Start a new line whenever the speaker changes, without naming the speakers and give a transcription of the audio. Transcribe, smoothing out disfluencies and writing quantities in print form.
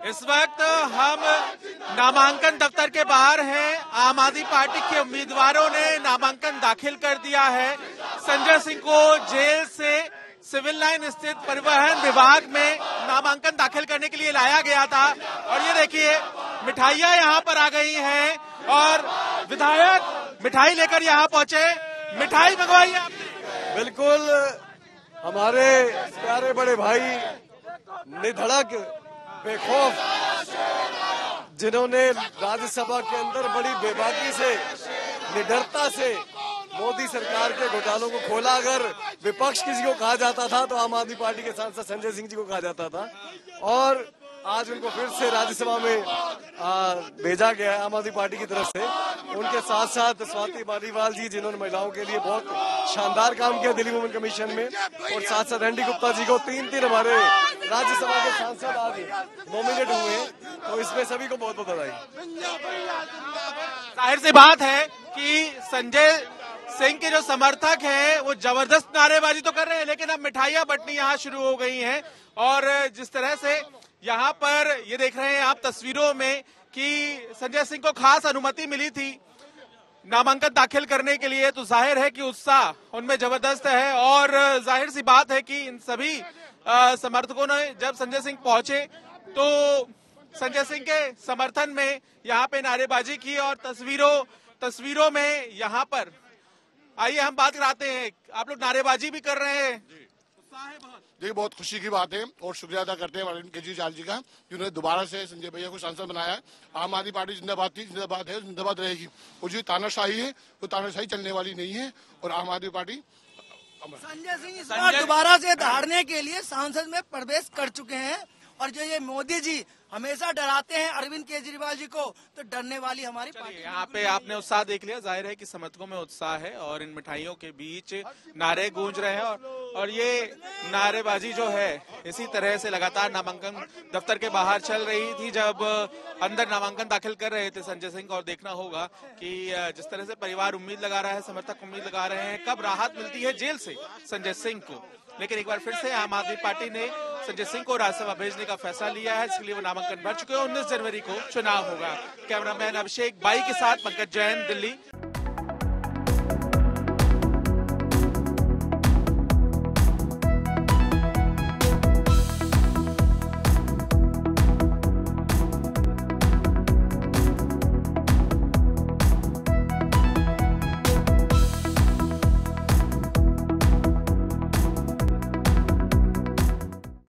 इस वक्त हम नामांकन दफ्तर के बाहर हैं। आम आदमी पार्टी के उम्मीदवारों ने नामांकन दाखिल कर दिया है। संजय सिंह को जेल से सिविल लाइन स्थित परिवहन विभाग में नामांकन दाखिल करने के लिए लाया गया था और ये देखिए मिठाइयां यहाँ पर आ गई हैं और विधायक मिठाई लेकर यहाँ पहुंचे। मिठाई मंगवाई आपने?
बिल्कुल, हमारे प्यारे बड़े भाई निधड़क बेखौफ जिन्होंने राज्यसभा के अंदर बड़ी बेबाकी से निडरता से मोदी सरकार के घोटालों को खोला। अगर विपक्ष किसी को कहा जाता था तो आम आदमी पार्टी के सांसद संजय सिंह जी को कहा जाता था और आज उनको फिर से राज्यसभा में भेजा गया है आम आदमी पार्टी की तरफ से। उनके साथ साथ स्वाति मालीवाल जी जिन्होंने महिलाओं के लिए बहुत शानदार काम किया दिल्ली वुमेन कमीशन में, और साथ साथ एनडी गुप्ता जी को तीन हमारे राज्यसभा के सांसद आज नॉमिनेट हुए हैं, तो इसमें सभी को बहुत बहुत बधाई।
जाहिर सी बात है कि संजय सिंह के जो समर्थक हैं वो जबरदस्त नारेबाजी तो कर रहे हैं, लेकिन अब मिठाइयां बंटनी यहाँ शुरू हो गई हैं। और जिस तरह से यहाँ पर ये देख रहे हैं आप तस्वीरों में कि संजय सिंह को खास अनुमति मिली थी नामांकन दाखिल करने के लिए, तो जाहिर है कि उत्साह उनमें जबरदस्त है। और जाहिर सी बात है कि इन सभी समर्थकों ने जब संजय सिंह पहुंचे तो संजय सिंह के समर्थन में यहाँ पे नारेबाजी की और तस्वीरों में यहाँ पर आइए हम बात कराते हैं। आप लोग नारेबाजी भी कर रहे हैं, उत्साह है बहुत।
देखिए, बहुत खुशी की बात है और शुक्रिया अदा करते हैं अरविंद केजरीवाल जी का, जिन्होंने दोबारा से संजय भैया को सांसद बनाया है। आम आदमी पार्टी जिंदाबाद थी, जिंदाबाद है, जिंदाबाद रहेगी। और जो तानाशाही है वो तानाशाही चलने वाली नहीं है और आम आदमी पार्टी
संजय सिंह इस बार दोबारा से धारने के लिए सांसद में प्रवेश कर चुके हैं। और जो ये मोदी जी हमेशा डराते हैं अरविंद केजरीवाल जी को, तो डरने वाली हमारी पार्टी।
यहाँ पे आपने उत्साह देख लिया, जाहिर है कि समर्थकों में उत्साह है और इन मिठाइयों के बीच नारे गूंज रहे हैं और ये नारेबाजी जो है इसी तरह से लगातार नामांकन दफ्तर के बाहर चल रही थी जब अंदर नामांकन दाखिल कर रहे थे संजय सिंह। और देखना होगा कि जिस तरह से परिवार उम्मीद लगा रहा है, समर्थक उम्मीद लगा रहे हैं कब राहत मिलती है जेल से संजय सिंह को। लेकिन एक बार फिर से आम आदमी पार्टी ने संजय सिंह को राज्यसभा भेजने का फैसला लिया है, इसलिए वो नामांकन भर चुके हैं। 19 जनवरी को चुनाव होगा। कैमरामैन अभिषेक बाई के साथ पंकज जैन, दिल्ली।